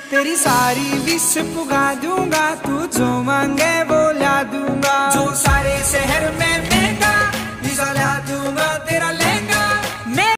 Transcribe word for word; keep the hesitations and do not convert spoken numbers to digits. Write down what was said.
तेरी सारी विश पुगा दूंगा, तू जो मांगे वो